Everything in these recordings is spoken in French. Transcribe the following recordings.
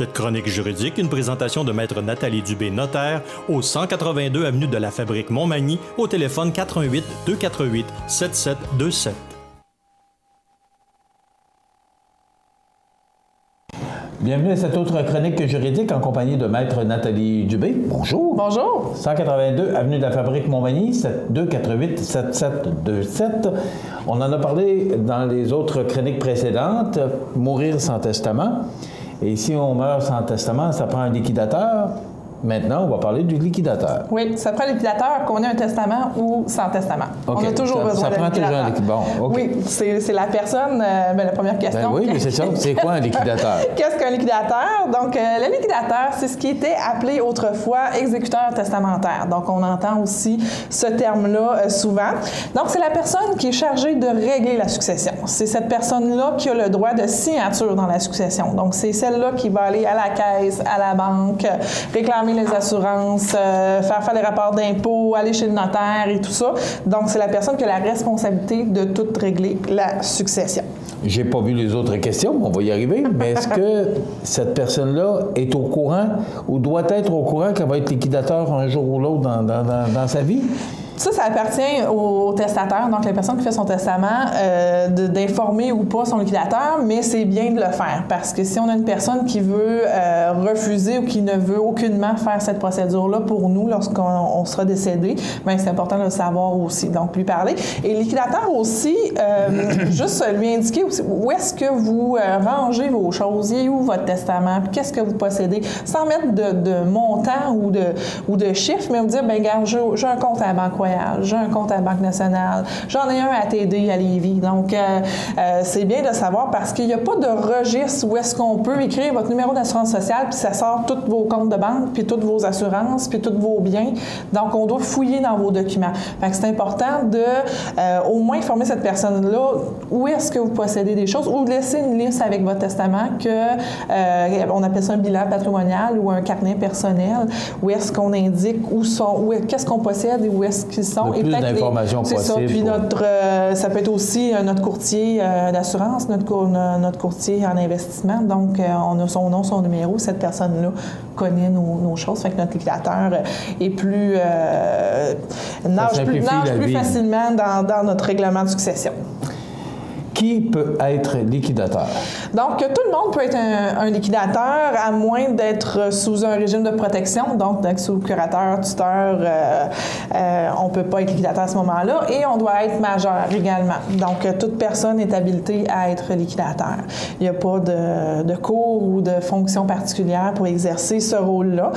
Cette chronique juridique, une présentation de Maître Nathalie Dubé, notaire, au 182 avenue de la Fabrique Montmagny, au téléphone 418 248 7727. Bienvenue à cette autre chronique juridique en compagnie de Maître Nathalie Dubé. Bonjour. Bonjour. 182 avenue de la Fabrique Montmagny, 248-7727. On en a parlé dans les autres chroniques précédentes, mourir sans testament. Et si on meurt sans testament, ça prend un liquidateur. Maintenant, on va parler du liquidateur. Oui, ça prend un liquidateur qu'on ait un testament ou sans testament. Okay. On a toujours besoin d'un liquidateur. Bon, okay. Oui, c'est la personne, la première question. Ben oui, mais c'est ça. C'est quoi un liquidateur? Qu'est-ce qu'un liquidateur? Donc, le liquidateur, c'est ce qui était appelé autrefois exécuteur testamentaire. Donc, on entend aussi ce terme-là souvent. Donc, c'est la personne qui est chargée de régler la succession. C'est cette personne-là qui a le droit de signature dans la succession. Donc, c'est celle-là qui va aller à la caisse, à la banque, réclamer les assurances, faire les rapports d'impôts, aller chez le notaire et tout ça. Donc, c'est la personne qui a la responsabilité de tout régler la succession. J'ai pas vu les autres questions, mais on va y arriver. Mais est-ce que cette personne-là est au courant ou doit être au courant qu'elle va être liquidateur un jour ou l'autre dans sa vie? Ça appartient au testateur, donc la personne qui fait son testament, d'informer ou pas son liquidateur, mais c'est bien de le faire parce que si on a une personne qui veut refuser ou qui ne veut aucunement faire cette procédure-là pour nous lorsqu'on sera décédé, bien, c'est important de le savoir aussi, donc lui parler. Et le liquidateur aussi, juste lui indiquer aussi où est-ce que vous rangez vos choses, où votre testament, puis qu'est-ce que vous possédez, sans mettre de montant ou de chiffres, mais vous dire, bien, regarde, j'ai un compte à la Banque Royale, j'ai un compte à la Banque nationale, j'en ai un à TD à Lévis. Donc, c'est bien de savoir parce qu'il n'y a pas de registre où est-ce qu'on peut écrire votre numéro d'assurance sociale puis ça sort tous vos comptes de banque, puis toutes vos assurances, puis tous vos biens. Donc, on doit fouiller dans vos documents. Fait que c'est important de au moins informer cette personne-là où est-ce que vous possédez des choses ou laisser une liste avec votre testament on appelle ça un bilan patrimonial ou un carnet personnel où est-ce qu'on indique qu'est-ce qu'on possède et où est-ce qu'ils sont. Le plus d'informations possible. C'est ça. Puis ça peut être aussi notre courtier d'assurance, notre courtier en investissement. Donc, on a son nom, son numéro. Cette personne-là connaît nos choses. Fait que notre liquidateur est nage plus facilement dans notre règlement de succession. Qui peut être liquidateur? Donc, tout le monde peut être un liquidateur, à moins d'être sous un régime de protection, donc d'être sous curateur, tuteur, on ne peut pas être liquidateur à ce moment-là, et on doit être majeur également. Donc, toute personne est habilitée à être liquidateur. Il n'y a pas de cours ou de fonction particulière pour exercer ce rôle-là.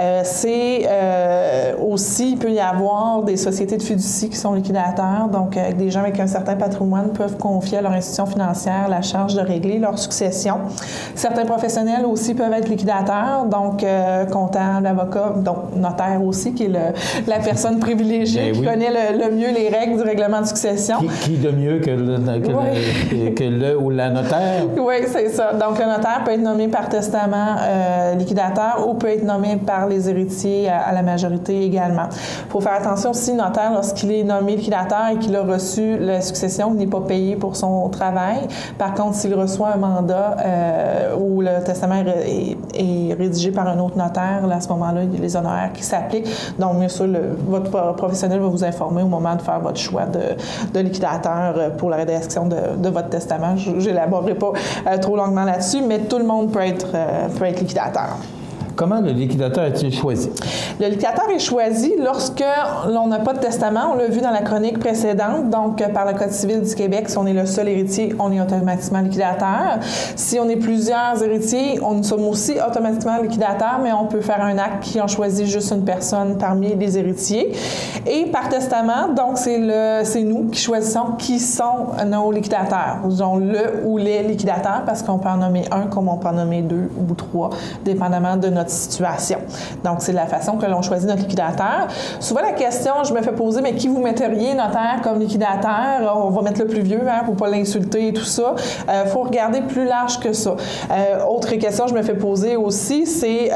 Aussi, il peut y avoir des sociétés de fiducie qui sont liquidateurs, donc des gens avec un certain patrimoine peuvent confier à leur institution financière la charge de régler leur succession. Certains professionnels aussi peuvent être liquidateurs, donc comptable, avocat, donc notaire aussi, qui est la personne privilégiée qui connaît le mieux les règles du règlement de succession. Qui de mieux que le ou la notaire? Oui, c'est ça. Donc, le notaire peut être nommé par testament liquidateur ou peut être nommé par les héritiers à la majorité également. Il faut faire attention aussi, le notaire, lorsqu'il est nommé liquidateur et qu'il a reçu la succession, il n'est pas payé pour son travail. Par contre, s'il reçoit un mandat où le testament est rédigé par un autre notaire, là, à ce moment-là, il y a les honoraires qui s'appliquent. Donc, bien sûr, votre professionnel va vous informer au moment de faire votre choix de liquidateur pour la rédaction de votre testament. Je n'élaborerai pas trop longuement là-dessus, mais tout le monde peut être liquidateur. Comment le liquidateur est-il choisi? Le liquidateur est choisi lorsque l'on n'a pas de testament. On l'a vu dans la chronique précédente. Donc, par le Code civil du Québec, si on est le seul héritier, on est automatiquement liquidateur. Si on est plusieurs héritiers, nous sommes aussi automatiquement liquidateurs, mais on peut faire un acte qui en choisit juste une personne parmi les héritiers. Et par testament, donc, c'est nous qui choisissons qui sont nos liquidateurs. Disons le ou les liquidateurs, parce qu'on peut en nommer un comme on peut en nommer deux ou trois, dépendamment de notre notre situation. Donc, c'est de la façon que l'on choisit notre liquidateur. Souvent, la question, je me fais poser, mais qui vous metteriez notaire comme liquidateur? On va mettre le plus vieux, pour ne pas l'insulter et tout ça. Faut regarder plus large que ça. Autre question que je me fais poser aussi, c'est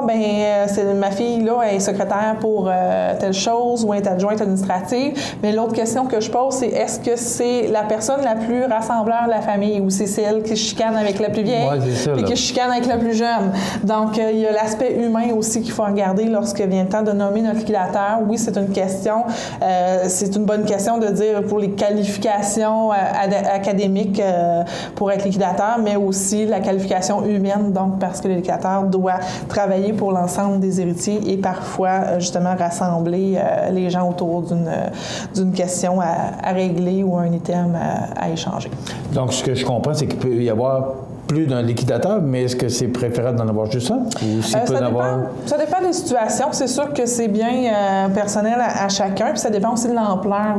c'est ma fille là, elle est secrétaire pour telle chose ou elle est adjointe administrative. Mais l'autre question que je pose, c'est est-ce que c'est la personne la plus rassembleur de la famille ou c'est celle qui chicane avec la plus vieille et qui chicane avec la plus jeune? Donc, il y a l'aspect humain aussi qu'il faut regarder lorsque vient le temps de nommer notre liquidateur. Oui, c'est une question, c'est une bonne question de dire pour les qualifications académiques pour être liquidateur, mais aussi la qualification humaine, donc parce que le liquidateur doit travailler pour l'ensemble des héritiers et parfois, justement, rassembler les gens autour d'une question à régler ou un item à échanger. Donc, ce que je comprends, c'est qu'il peut y avoir plus d'un liquidateur, mais est-ce que c'est préférable d'en avoir juste un? Ou s'il peut en avoir... Ça dépend des situations. C'est sûr que c'est bien personnel à chacun, puis ça dépend aussi de l'ampleur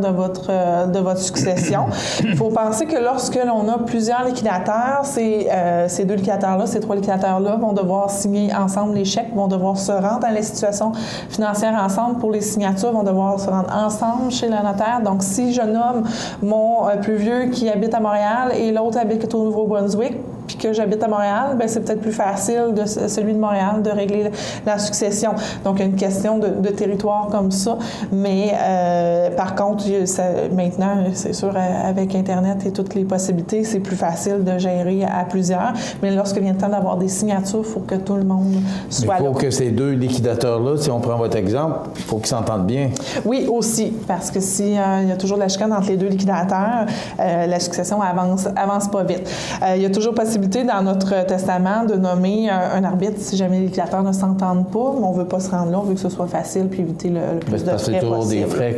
de votre succession. Il faut penser que lorsque l'on a plusieurs liquidateurs, ces deux liquidateurs-là, ces trois liquidateurs-là vont devoir signer ensemble les chèques, vont devoir se rendre dans les situations financières ensemble pour les signatures, vont devoir se rendre ensemble chez le notaire. Donc, si je nomme mon plus vieux qui habite à Montréal et l'autre habite au Nouveau-Brunswick, puis que j'habite à Montréal, bien, c'est peut-être plus facile de celui de Montréal de régler la succession. Donc, il y a une question de territoire comme ça. Mais par contre, maintenant, c'est sûr, avec Internet et toutes les possibilités, c'est plus facile de gérer à plusieurs. Mais lorsque vient le temps d'avoir des signatures, il faut que tout le monde soit là. Il faut que ces deux liquidateurs-là, si on prend votre exemple, il faut qu'ils s'entendent bien. Oui, aussi, parce que s'il y a toujours de la chicane entre les deux liquidateurs, la succession avance pas vite. Il y a toujours possibilité dans notre testament de nommer un arbitre si jamais les liquidateurs ne s'entendent pas, mais on ne veut pas se rendre là, on veut que ce soit facile puis éviter le plus de frais possible. C'est toujours des frais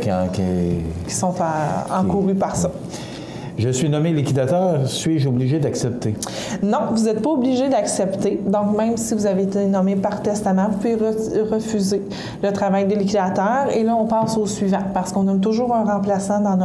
qui sont encourus par ça. Je suis nommé liquidateur, suis-je obligé d'accepter? Non, vous n'êtes pas obligé d'accepter. Donc, même si vous avez été nommé par testament, vous pouvez refuser le travail de liquidateur. Et là, on passe au suivant, parce qu'on nomme toujours un remplaçant dans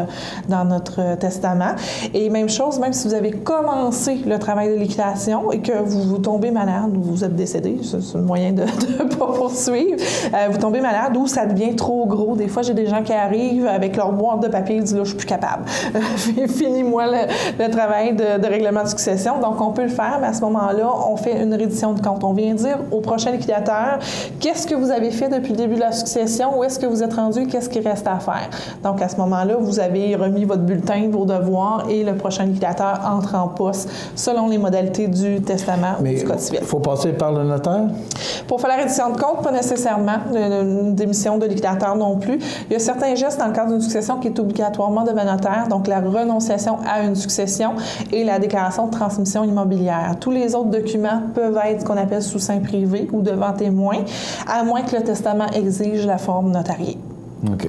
notre testament. Et même chose, même si vous avez commencé le travail de liquidation et que vous tombez malade ou vous êtes décédé, c'est un moyen de ne pas poursuivre, vous tombez malade ou ça devient trop gros. Des fois, j'ai des gens qui arrivent avec leur boîte de papier et disent « là, je suis plus capable ». Finis-moi le travail de règlement de succession. Donc, on peut le faire, mais à ce moment-là, on fait une reddition de compte. On vient dire au prochain liquidateur qu'est-ce que vous avez fait depuis le début de la succession, où est-ce que vous êtes rendu, qu'est-ce qu'il reste à faire. Donc, à ce moment-là, vous avez remis votre bulletin, vos devoirs, et le prochain liquidateur entre en poste selon les modalités du testament ou du code civil. Il faut passer par le notaire? Pour faire la reddition de compte, pas nécessairement. Une démission de liquidateur non plus. Il y a certains gestes dans le cadre d'une succession qui est obligatoirement devant notaire, donc la renonciation à une succession et la déclaration de transmission immobilière. Tous les autres documents peuvent être ce qu'on appelle sous seing privé ou devant témoin, à moins que le testament exige la forme notariée. OK.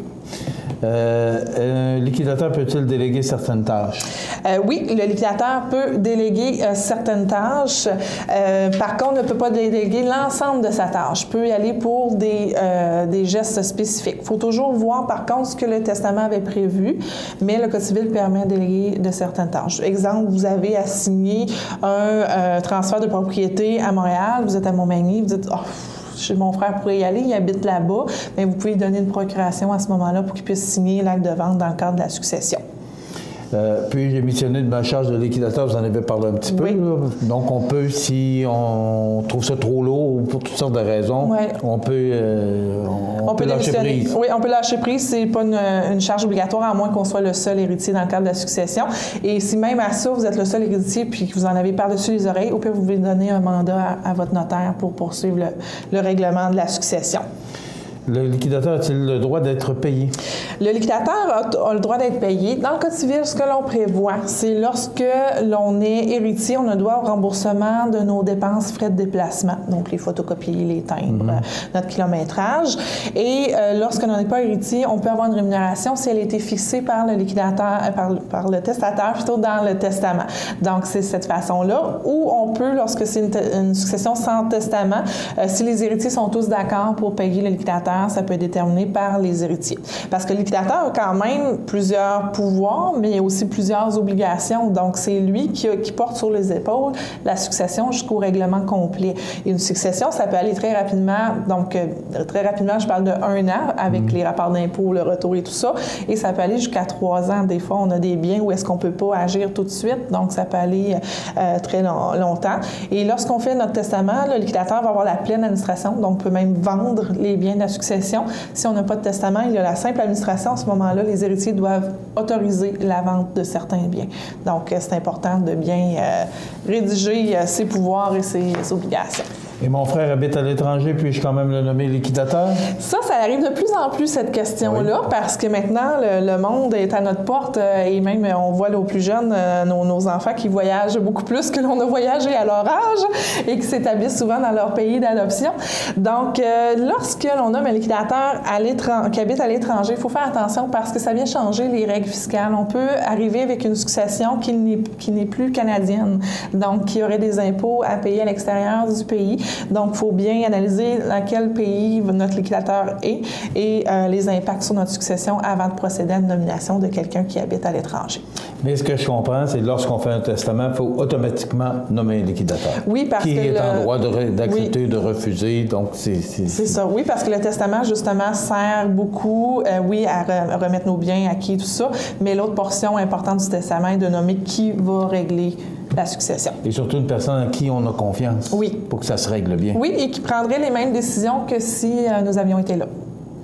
Un liquidateur peut-il déléguer certaines tâches? Oui, le liquidateur peut déléguer certaines tâches. Par contre, ne peut pas déléguer l'ensemble de sa tâche. Peut y aller pour des gestes spécifiques. Il faut toujours voir, par contre, ce que le testament avait prévu, mais le Code civil permet de déléguer de certaines tâches. Exemple, vous avez assigné un transfert de propriété à Montréal, vous êtes à Montmagny, vous dites « mon frère pourrait y aller, il habite là-bas », mais vous pouvez lui donner une procuration à ce moment-là pour qu'il puisse signer l'acte de vente dans le cadre de la succession. Puis j'ai mentionné de ma charge de liquidateur, vous en avez parlé un petit peu. Oui. Là. Donc on peut, si on trouve ça trop lourd ou pour toutes sortes de raisons, on peut lâcher prise. Oui, on peut lâcher prise. C'est pas une charge obligatoire à moins qu'on soit le seul héritier dans le cadre de la succession. Et si même à ça, vous êtes le seul héritier puis que vous en avez par-dessus les oreilles, au pire, vous pouvez donner un mandat à votre notaire pour poursuivre le règlement de la succession. Le liquidateur a-t-il le droit d'être payé? Le liquidateur a le droit d'être payé. Dans le Code civil, ce que l'on prévoit, c'est lorsque l'on est héritier, on a droit au remboursement de nos dépenses, frais de déplacement, donc les photocopies, les timbres, notre kilométrage. Et lorsque l'on n'est pas héritier, on peut avoir une rémunération si elle a été fixée par le liquidateur, par le testateur, plutôt dans le testament. Donc, c'est cette façon-là. Ou on peut, lorsque c'est une succession sans testament, si les héritiers sont tous d'accord pour payer le liquidateur, liquidataire, ça peut être déterminé par les héritiers. Parce que le liquidateur a quand même plusieurs pouvoirs, mais il y a aussi plusieurs obligations. Donc, c'est lui qui porte sur les épaules la succession jusqu'au règlement complet. Et une succession, ça peut aller très rapidement. Donc, très rapidement, je parle de 1 an avec les rapports d'impôts, le retour et tout ça. Et ça peut aller jusqu'à 3 ans. Des fois, on a des biens où est-ce qu'on ne peut pas agir tout de suite. Donc, ça peut aller très longtemps. Et lorsqu'on fait notre testament, le liquidateur va avoir la pleine administration. Donc, on peut même vendre les biens de la succession. Si on n'a pas de testament, il y a la simple administration. À ce moment-là, les héritiers doivent autoriser la vente de certains biens. Donc, c'est important de bien rédiger ses pouvoirs et ses obligations. Et mon frère habite à l'étranger, puis-je quand même le nommer liquidateur? Ça arrive de plus en plus, cette question-là, parce que maintenant, le monde est à notre porte et même, on voit aux plus jeunes, nos enfants qui voyagent beaucoup plus que l'on a voyagé à leur âge et qui s'établissent souvent dans leur pays d'adoption. Donc, lorsque l'on nomme un liquidateur qui habite à l'étranger, il faut faire attention parce que ça vient changer les règles fiscales. On peut arriver avec une succession qui n'est plus canadienne, donc qui aurait des impôts à payer à l'extérieur du pays. Donc, il faut bien analyser dans quel pays notre liquidateur est et les impacts sur notre succession avant de procéder à une nomination de quelqu'un qui habite à l'étranger. Mais ce que je comprends, c'est que lorsqu'on fait un testament, il faut automatiquement nommer un liquidateur. Oui, parce qui que est en droit d'accepter, de refuser. Donc, c'est ça, oui, parce que le testament, justement, sert beaucoup, à remettre nos biens acquis, tout ça, mais l'autre portion importante du testament est de nommer qui va régler la succession. Et surtout une personne à qui on a confiance. Oui. Pour que ça se règle bien. Oui, et qui prendrait les mêmes décisions que si nous avions été là.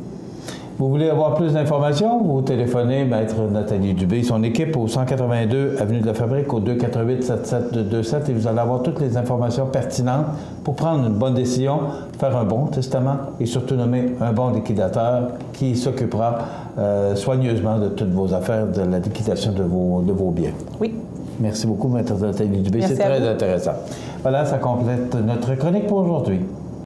Vous voulez avoir plus d'informations? Vous téléphonez Maître Nathalie Dubé, son équipe au 182 Avenue de la Fabrique au 248-7727 et vous allez avoir toutes les informations pertinentes pour prendre une bonne décision, faire un bon testament et surtout nommer un bon liquidateur qui s'occupera soigneusement de toutes vos affaires, de la liquidation de vos biens. Oui. Merci beaucoup, Maître Nathalie Dubé. C'est très intéressant. Voilà, ça complète notre chronique pour aujourd'hui.